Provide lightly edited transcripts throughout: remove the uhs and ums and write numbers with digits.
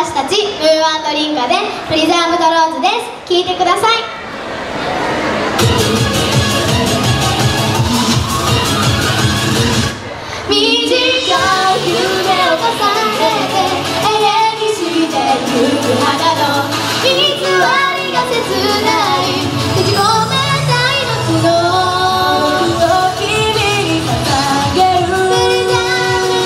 私たちムー&リンカでプリザーブドローズです。聴いてください。短い夢を重ねて永遠にしてゆく花の偽りが切ない閉じ込めた命の僕を君に捧げるプリザーブ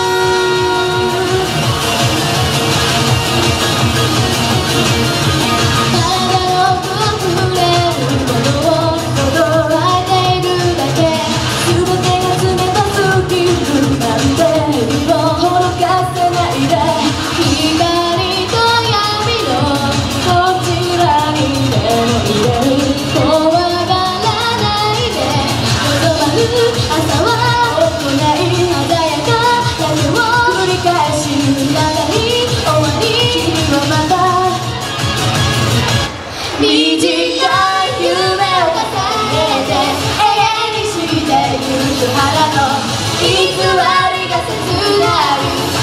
体の奥あふれることを捉えているだけ全てが冷たすぎるなんて指をほどかせないで光と闇のどちらにでも入れる怖がらないで望まぬ朝は行い鮮やかだけを繰り返し長い終わり君はまた短い夢を重ねて永遠にしてゆく花の偽りが切ない